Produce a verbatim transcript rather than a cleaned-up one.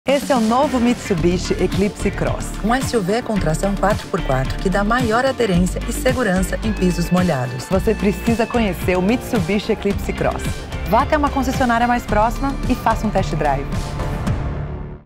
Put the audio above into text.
Esse é o novo Mitsubishi Eclipse Cross. Um S U V com tração quatro por quatro que dá maior aderência e segurança em pisos molhados. Você precisa conhecer o Mitsubishi Eclipse Cross. Vá até uma concessionária mais próxima e faça um test drive.